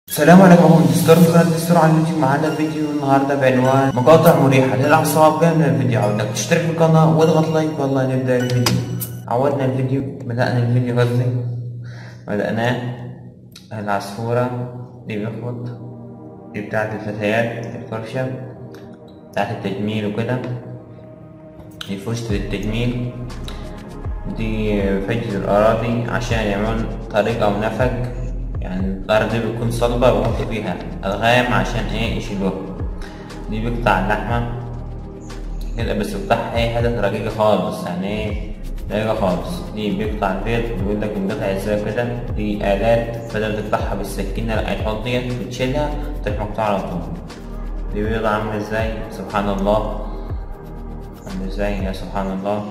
السلام عليكم، اخوكم دستور من قناة دستور على اليوتيوب. معانا فيديو النهارده بعنوان مقاطع مريحة للأعصاب. قبل من الفيديو عاوزك تشترك في القناة واضغط لايك. والله نبدأ الفيديو. عودنا الفيديو، بدأنا قصدي بدأناه. العصفورة دي بيخبط، دي بتاعت الفتيات، الفرشة بتاعت التجميل وكده، دي فرشة التجميل، دي فجر الأراضي عشان يعملون طريق أو نفق. يعني الأرض دي بتكون صلبة ويحطوا فيها ألغام عشان يشيلوها. دي بيقطع اللحمة كده، بس بيقطعها حتت رقيقة خالص، يعني رقيقة خالص. دي بيقطع البيض، بيقولك بنقطع ازاي كده. دي آلات، بدل تقطعها بالسكينة لأ، الحوض ديت بتشيلها تروح مقطوعة على طول. دي بيضة عاملة ازاي، سبحان الله، عاملة ازاي يا سبحان الله.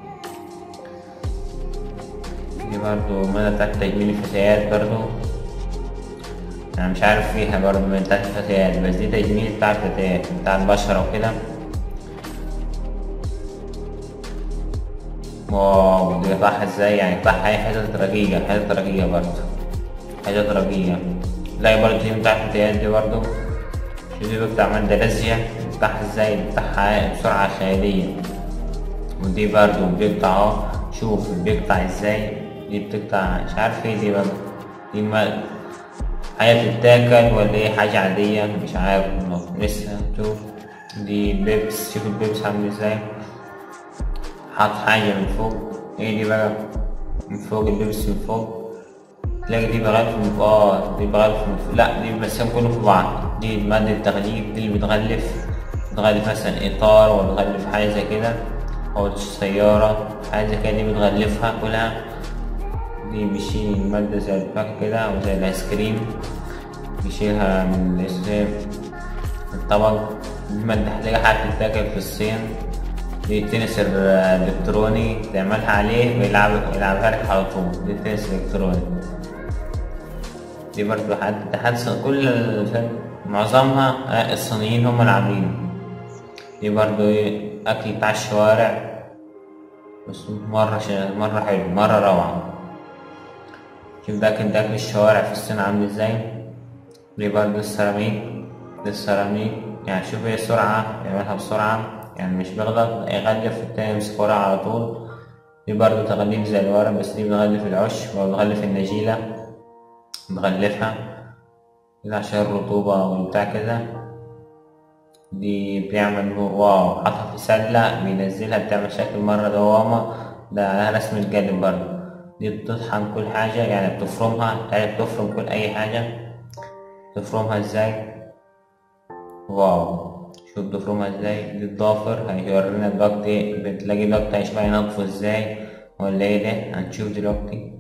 دي برضو مدى بتاعت تجميل الفتيات برضو، أنا مش عارف فيها برضه من بتاعت الفتيات، بس دي تجميل بتاع الفتيات بتاع البشرة وكده. واو، دي يقطعها ازاي، يعني يقطعها هي حتت رقيقة، حتت رقيقة برضه، حتت رقيقة. تلاقي برضه دي بتاع الفتيات دي برضه. شوف دي بيقطع مادة لزجة، بيقطعها ازاي، بيقطعها بسرعة خيالية. ودي برضه بيقطع اهو، شوف بيقطع ازاي. دي بتقطع مش عارف ايه دي برضه. دي حاجة بتتاكل ولا ايه، حاجة عادية مش عارف والله لسه. شوف دي بيبس، شوف البيبس عامل ازاي، حاط حاجة من فوق. ايه دي بقى من فوق، البيبس من فوق. تلاقي دي بغلف من فوق، دي بغلف من فوق، لا دي بس كله في بعض. دي مادة التغليف، دي اللي بتغلف مثلا إطار، ولا بتغلف حاجة زي كده، أو سيارة حاجة زي كده. دي بتغلفها كلها. دي بيشيل المادة زي الفاكهة كده أو زي الآيس كريم، بيشيلها من الطبق. دي مادة هتلاقي حاجة بتتاكل في الصين. دي التنس الإلكتروني، تعملها عليه ويلعبها لك على طول. دي التنس الإلكتروني. دي برضه كل معظمها الصينيين هم اللي عاملينه. دي برضه أكل بتاع الشوارع، بس مرة حلو، مرة روعة. شوف ده أكل الشوارع في الصين عامل ازاي. دي برضه السيراميك، يعني شوف هي سرعة، يعملها بسرعة، يعني مش بيغلط، يغلف التاني يمسك ورقة على طول. دي برضه تغليف زي الورق، بس دي بتغلف العش وبتغلف النجيلة، بتغلفها كده عشان الرطوبة والبتاع كده. دي بيعمل واو، حطها في سلة بينزلها، بتعمل شكل مرة دوامة، ده عليها رسم القلب برضه. دي بتطحن كل حاجة، يعني بتفرمها، تعرف تفرم كل أي حاجة. تفرمها ازاي، واو، شوف بتفرمها ازاي. دي الضافر، هيورينا دلوقتي، بتلاقي دلوقتي هيشبه ينضفوا ازاي ولا ايه ده، هنشوف دلوقتي.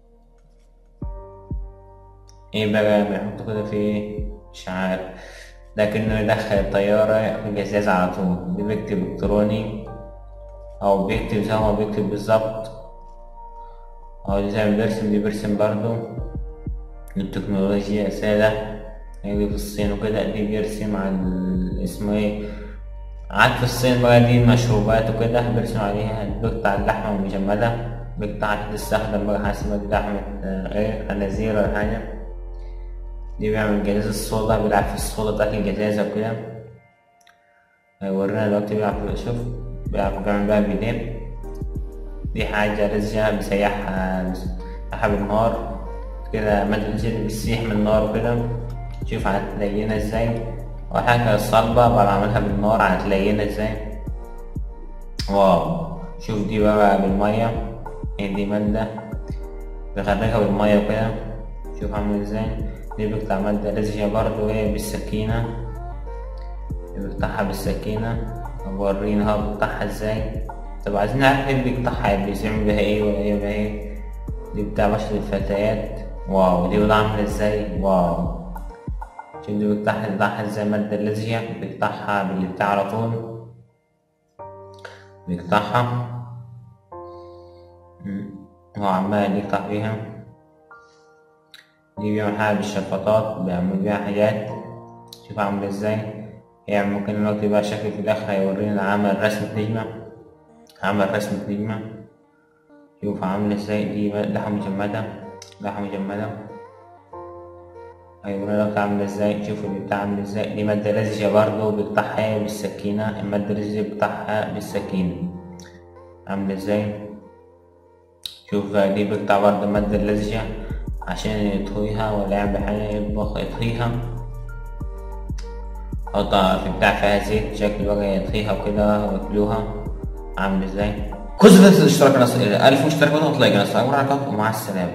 ايه بقى بيحطوا كده في ايه، مش عارف، لكنه يدخل الطيارة في الجزاز على طول. دي بيكتب إلكتروني، أو بيكتب زي ما هو بيكتب بالظبط، أو دي زي ما بيرسم، دي بيرسم برضه. التكنولوجيا سادة، هيجي في الصين وكده. دي بيرسم على اسمه ايه، عاد في الصين بقى، دي المشروبات وكده بيرسم عليها. بيقطع اللحمة المجمدة، بيقطع تستخدم بقى حسب لحمة ايه، خنازير ولا حاجة. دي بيعمل جزاز الصودا، بيلعب في الصودا بتاعت الجزازة وكده. هيورينا دلوقتي بيلعب، شوف بيعمل بقى بإيديه. دي حاجة رزجة بيسيحها بالنار كده، مادة بتسيح من النار وكده. شوف هتلينها ازاي، أول حاجة الصلبة بعد ما أعملها بالنار هتلينها ازاي. واو، شوف دي بقى بالمية، دي مادة بيغرقها بالمية وكده، شوف عامل ازاي. دي بيقطع مادة لزجة برضه ايه بالسكينة، بيقطعها بالسكينة. ورينا هو بيقطعها ازاي. طب عايزين نعرف ايه بيقطعها، بيعمل بيها ايه ولا ايه بيها ايه. دي بتاع بشرة الفتيات، واو، دي بيضة عاملة ازاي، واو. شوف دي بيقطعها ازاي، مادة لزجة بيقطعها باللي بتاع على طول، بيقطعها. هو عمال يقطع فيها. دي بيعمل حاجة بالشفاطات، بيعمل بيها حاجات، شوف عامل ازاي. يعني ممكن دلوقتي بقى شكل في الآخر هيورينا عمل رسمة نجمة، شوف عامل ازاي. دي لحمة مجمدة، هيقول لك عاملة ازاي. شوفوا البتاع عامل ازاي. دي مادة لزجة برضه بقطعها بالسكينة. المادة اللزجة بقطعها بالسكينة عاملة ازاي. شوف بقى دي بقطع برضه المادة اللزجة عشان يطهيها ولا يعمل حاجة يطبخ يطهيها. حطها في بتاع فيها زيت شكل بقى يطهيها وكده وياكلوها. عامل ازاي. كل الاشتراك 1000 مشترك وتطلع قناة. ومع السلامة.